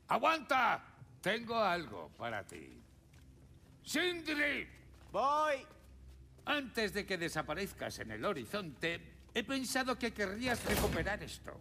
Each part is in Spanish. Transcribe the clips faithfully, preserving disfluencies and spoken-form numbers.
¡Aguanta! Tengo algo para ti. ¡Sindri! ¡Voy! Antes de que desaparezcas en el horizonte, he pensado que querrías recuperar esto.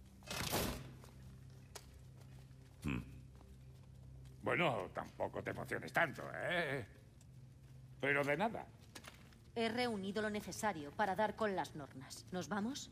Hmm. Bueno, tampoco te emociones tanto, ¿eh? Pero de nada. He reunido lo necesario para dar con las nornas. ¿Nos vamos?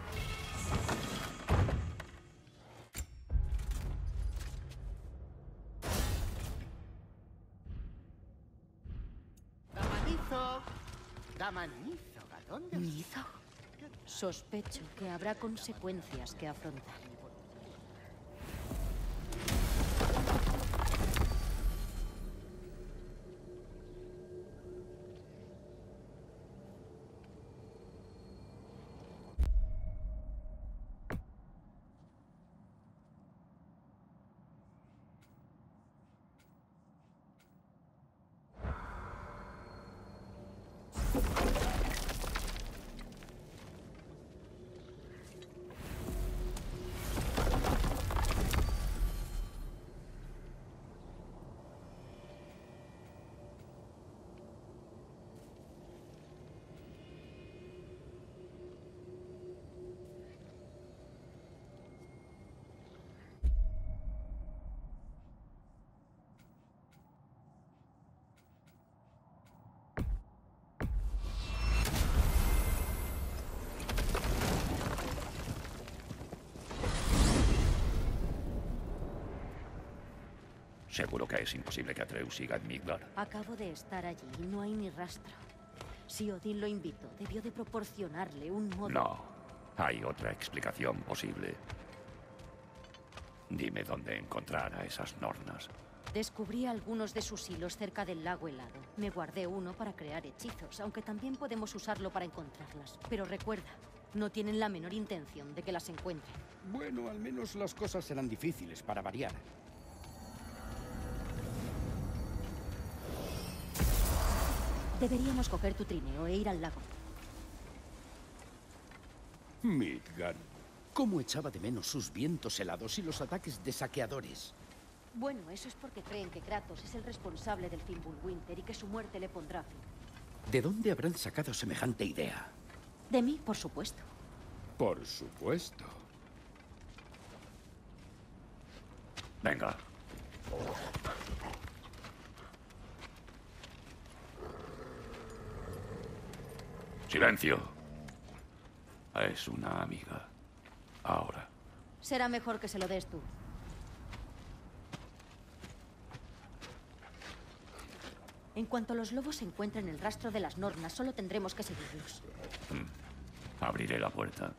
¡Damanizo! ¡Damanizo! ¿A dónde? ¿Nizo? Sospecho que habrá consecuencias que afrontar. Seguro que es imposible que Atreus siga en Midgard. Acabo de estar allí y no hay ni rastro. Si Odín lo invitó, debió de proporcionarle un modo... No, hay otra explicación posible. Dime dónde encontrar a esas nornas. Descubrí algunos de sus hilos cerca del lago helado. Me guardé uno para crear hechizos, aunque también podemos usarlo para encontrarlas. Pero recuerda, no tienen la menor intención de que las encuentren. Bueno, al menos las cosas serán difíciles para variar. Deberíamos coger tu trineo e ir al lago. Midgard. ¿Cómo echaba de menos sus vientos helados y los ataques de saqueadores? Bueno, eso es porque creen que Kratos es el responsable del Fimbulwinter y que su muerte le pondrá fin. ¿De dónde habrán sacado semejante idea? De mí, por supuesto. Por supuesto. Venga. Silencio. Es una amiga. Ahora. Será mejor que se lo des tú. En cuanto los lobos encuentren el rastro de las nornas, solo tendremos que seguirlos. Mm. Abriré la puerta.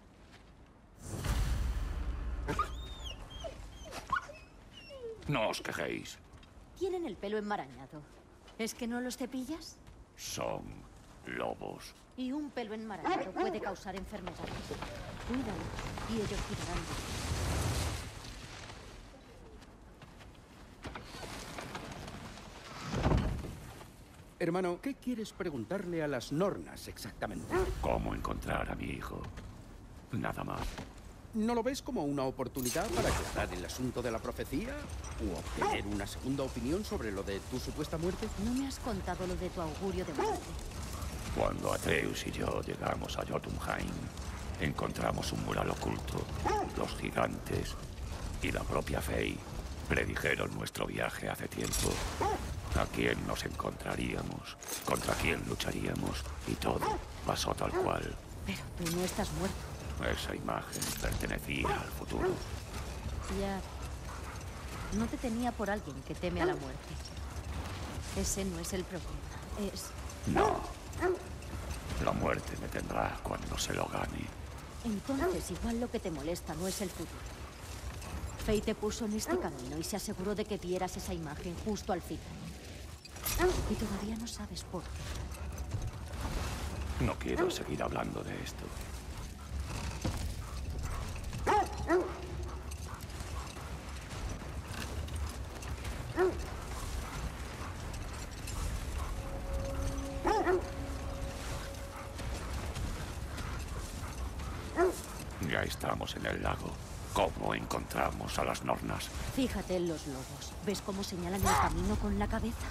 No os quejéis. Tienen el pelo enmarañado. ¿Es que no los cepillas? Son lobos. Y un pelo enmarañado puede causar enfermedades. Cuídalos y ellos cuidarán de ti. Hermano, ¿qué quieres preguntarle a las nornas exactamente? ¿Cómo encontrar a mi hijo? Nada más. ¿No lo ves como una oportunidad para aclarar el asunto de la profecía? ¿O obtener una segunda opinión sobre lo de tu supuesta muerte? No me has contado lo de tu augurio de muerte. Cuando Atreus y yo llegamos a Jotunheim, encontramos un mural oculto. Los gigantes y la propia Fey predijeron nuestro viaje hace tiempo. A quién nos encontraríamos, contra quién lucharíamos, y todo pasó tal cual. Pero tú no estás muerto. Esa imagen pertenecía al futuro. Ya. No te tenía por alguien que teme a la muerte. Ese no es el problema. Es... No. La muerte me tendrá cuando se lo gane. Entonces, igual lo que te molesta no es el futuro. Fey te puso en este camino y se aseguró de que vieras esa imagen justo al final. Y todavía no sabes por qué. No quiero seguir hablando de esto. Ya estamos en el lago. ¿Cómo encontramos a las Nornas? Fíjate en los lobos. ¿Ves cómo señalan el camino con la cabeza?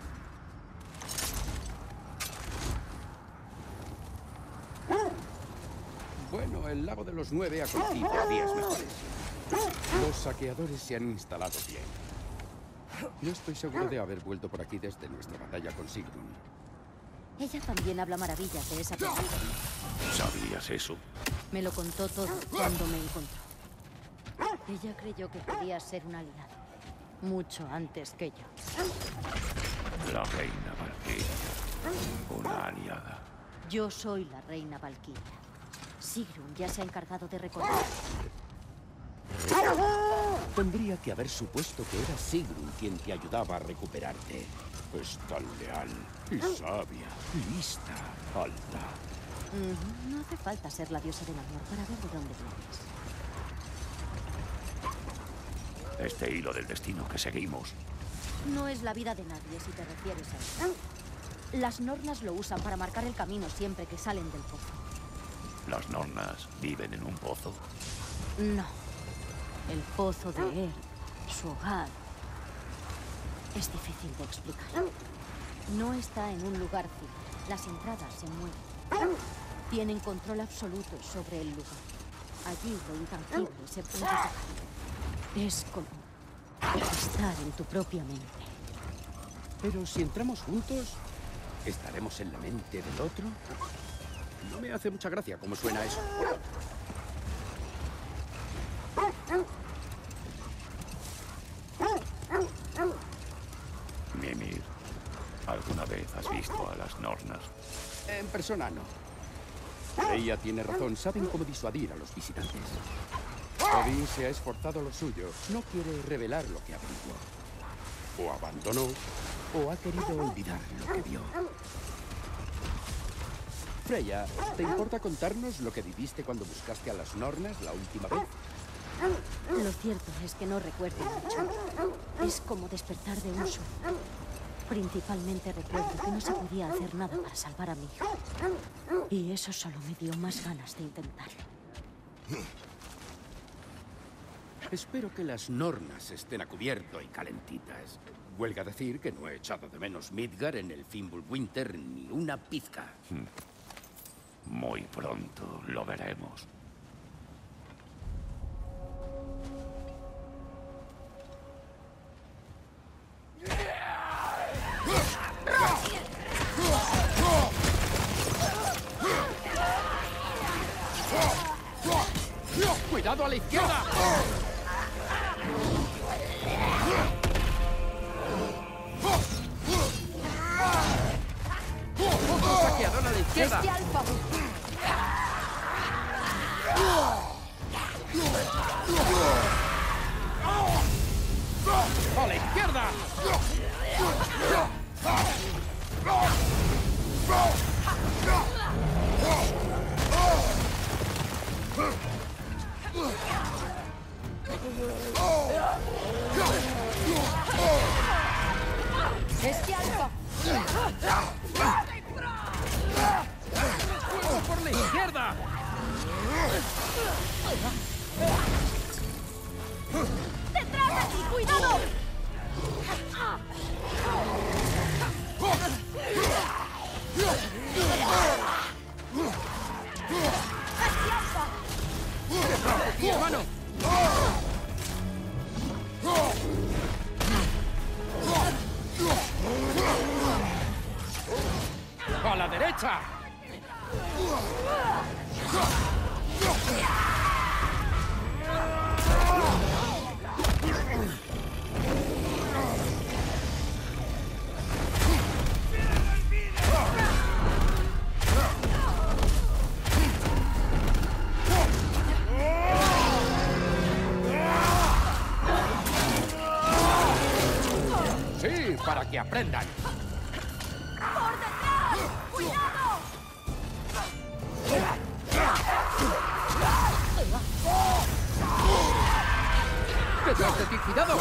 Bueno, el lago de los nueve acontece a días mejores. Los saqueadores se han instalado bien. No estoy seguro de haber vuelto por aquí desde nuestra batalla con Sigrun. Ella también habla maravillas de esa pelea. ¿Sabías eso? Me lo contó todo cuando me encontró. Ella creyó que podía ser un aliado. Mucho antes que yo. La reina Valkyria. Una aliada. Yo soy la reina Valkyria. Sigrun ya se ha encargado de recordar. Tendría que haber supuesto que era Sigrun quien te ayudaba a recuperarte. Es tan leal y sabia, lista, alta. Uh-huh. No hace falta ser la diosa del amor para ver de dónde vienes. Este hilo del destino que seguimos. No es la vida de nadie, si te refieres a eso. Las Nornas lo usan para marcar el camino siempre que salen del pozo. ¿Las Nornas viven en un pozo? No. El pozo de Er, su hogar, es difícil de explicar. No está en un lugar fijo. Las entradas se mueven. Tienen control absoluto sobre el lugar. Allí lo intangible se puede tocar. Es como estar en tu propia mente. Pero si entramos juntos, ¿estaremos en la mente del otro? No me hace mucha gracia cómo suena eso. Mimir, ¿alguna vez has visto a las Nornas? En persona no. Ella tiene razón, saben cómo disuadir a los visitantes. Odín se ha esforzado lo suyo, no quiere revelar lo que averiguó. O abandonó, o ha querido olvidar lo que vio. Freya, ¿te importa contarnos lo que viviste cuando buscaste a las Nornas la última vez? Lo cierto es que no recuerdo mucho. Es como despertar de un sueño. Principalmente recuerdo que no se podía hacer nada para salvar a mi hijo. Y eso solo me dio más ganas de intentarlo. Espero que las Nornas estén a cubierto y calentitas. Huelga decir que no he echado de menos Midgard en el Fimbulwinter ni una pizca. Muy pronto lo veremos. ¡Cuidado a la izquierda! ¡Otro saqueador a la izquierda! ¡Este alfa! ¡A la izquierda! ¡Este alfa! ¡Fuego por la izquierda! ¡Detrás de ti! ¡Cuidado! ¡Aquí, hermano! ¡A la derecha! Sí, para que aprendan. ¡Por detrás! ¡Cuidado! ¡Detrás de ti, cuidado!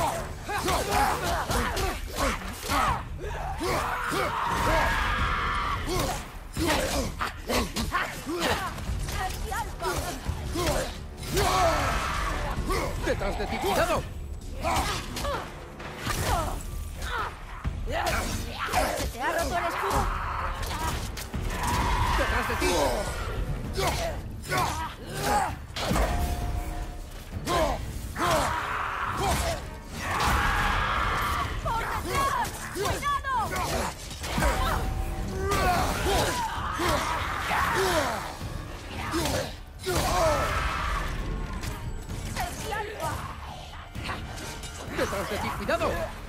¡Detrás de ti! ¡Cuidado! ¿Se te ha roto el escudo? ¡Detrás de ti! ¡Detrás de ti! ¡Cuidado!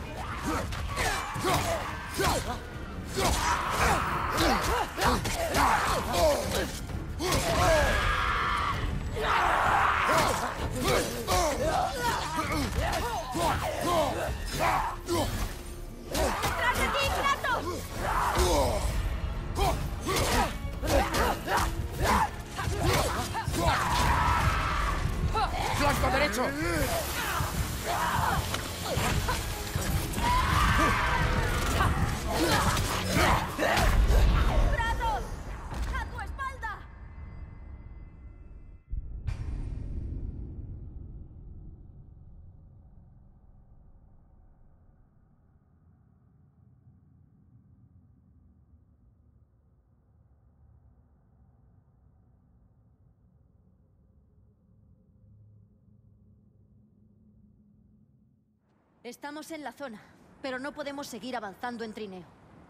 ¡Detrás de ti, Kratos! ¡Flanco derecho! ¡Kratos! ¡A tu espalda! Estamos en la zona, pero no podemos seguir avanzando en trineo.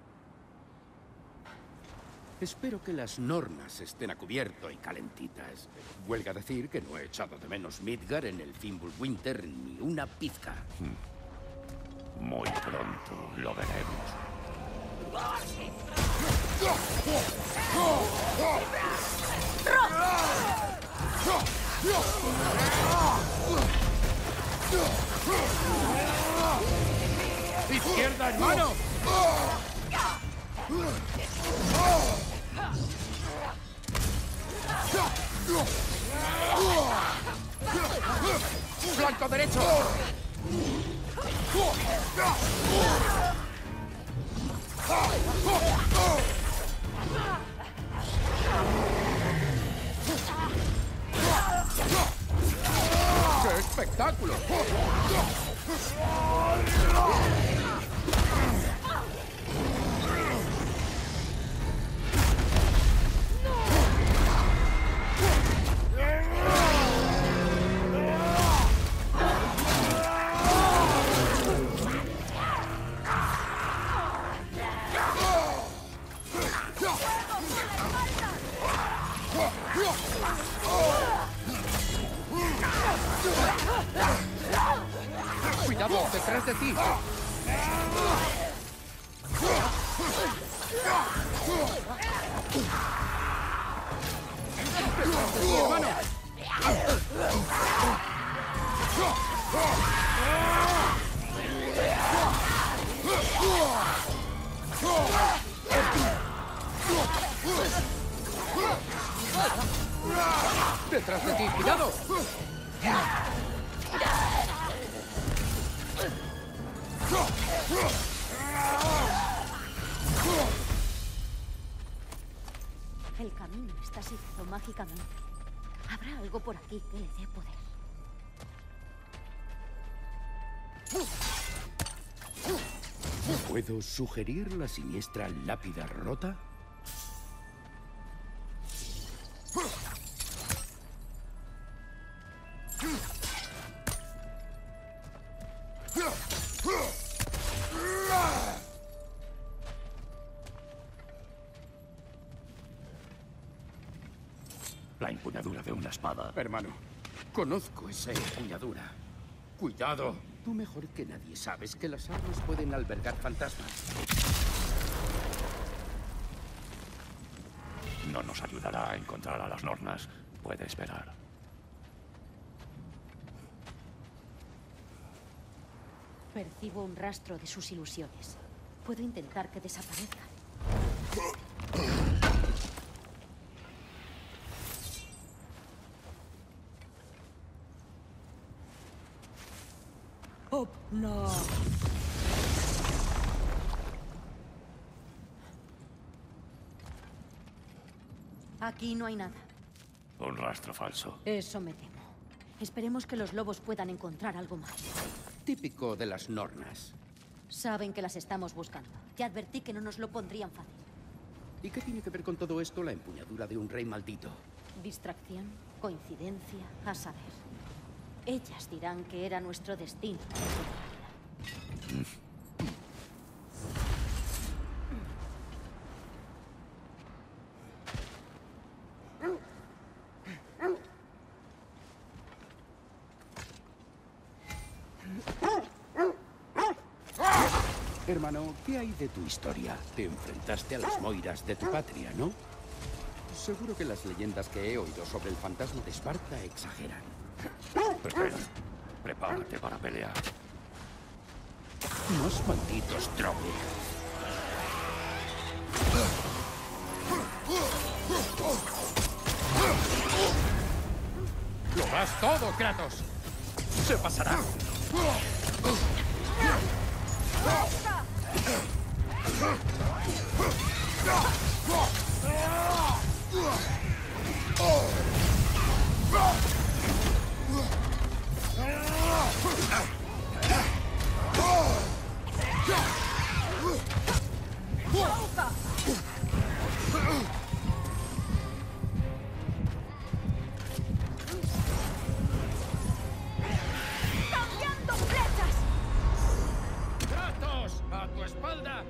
Espero que las Nornas estén a cubierto y calentitas. Huelga decir que no he echado de menos Midgar en el Fimbulwinter ni una pizca. Muy pronto lo veremos. ¡Izquierda, hermano! ¡Flanco derecho! ¡Qué espectáculo! ¡Cuidado! ¡Detrás de ti! ¡Detrás de ti, hermano! ¡Detrás de ti! ¡Cuidado! El camino está sellado mágicamente. Habrá algo por aquí que le dé poder. ¿Puedo sugerir la siniestra lápida rota? La empuñadura de una espada. Hermano, conozco esa empuñadura. ¡Cuidado! Tú mejor que nadie sabes que las armas pueden albergar fantasmas. No nos ayudará a encontrar a las Nornas. Puede esperar. Percibo un rastro de sus ilusiones. Puedo intentar que desaparezcan. ¡Oh, no! Aquí no hay nada. Un rastro falso. Eso me temo. Esperemos que los lobos puedan encontrar algo más. Típico de las Nornas. Saben que las estamos buscando. Te advertí que no nos lo pondrían fácil. ¿Y qué tiene que ver con todo esto la empuñadura de un rey maldito? Distracción, coincidencia, a saber. Ellas dirán que era nuestro destino. Hermano, ¿qué hay de tu historia? Te enfrentaste a las moiras de tu patria, ¿no? Seguro que las leyendas que he oído sobre el fantasma de Esparta exageran. Espera, prepárate para pelear. Unos malditos drones. ¡Lo das todo, Kratos! ¡Se pasará! ¡Cambiando flechas! ¡Kratos! ¡A tu espalda!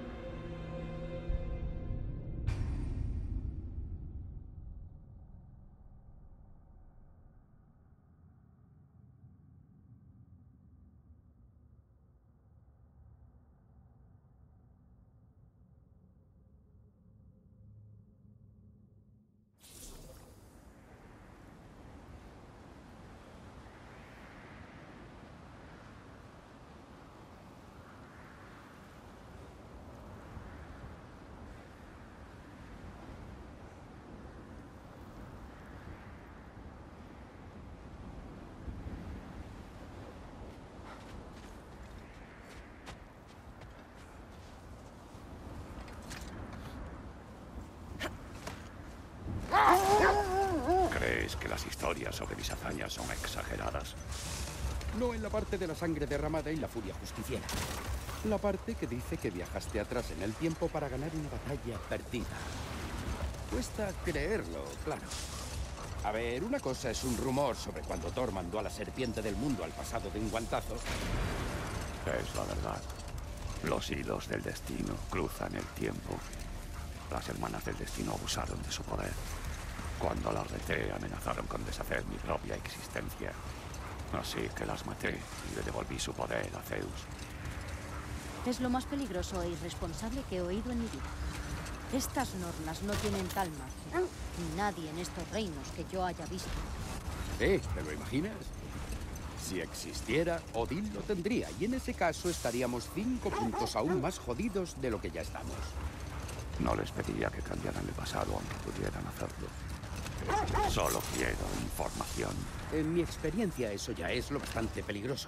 ¿Crees que las historias sobre mis hazañas son exageradas? No en la parte de la sangre derramada y la furia justiciera. La parte que dice que viajaste atrás en el tiempo para ganar una batalla perdida. Cuesta creerlo, claro. A ver, una cosa es un rumor sobre cuando Thor mandó a la serpiente del mundo al pasado de un guantazo. Es la verdad. Los hilos del destino cruzan el tiempo. Las hermanas del destino abusaron de su poder. Cuando las reté, amenazaron con deshacer mi propia existencia. Así que las maté y le devolví su poder a Zeus. Es lo más peligroso e irresponsable que he oído en mi vida. Estas nornas no tienen tal magia, ni nadie en estos reinos que yo haya visto. ¿Eh? ¿Te lo imaginas? Si existiera, Odín lo tendría, y en ese caso estaríamos cinco puntos aún más jodidos de lo que ya estamos. No les pediría que cambiaran el pasado, aunque pudieran hacerlo. Solo quiero información. En mi experiencia, eso ya es lo bastante peligroso.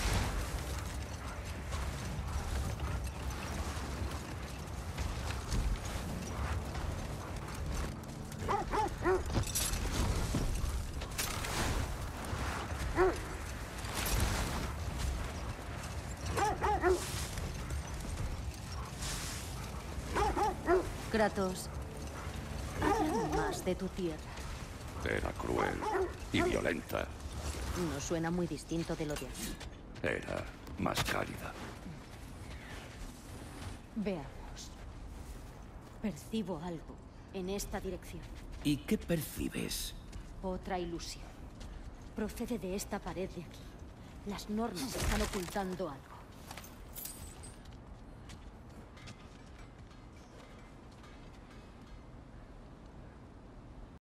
Kratos, háblame más de tu tierra. Era cruel y violenta. No suena muy distinto de lo de aquí. Era más cálida. Veamos. Percibo algo en esta dirección. ¿Y qué percibes? Otra ilusión. Procede de esta pared de aquí. Las normas están ocultando algo.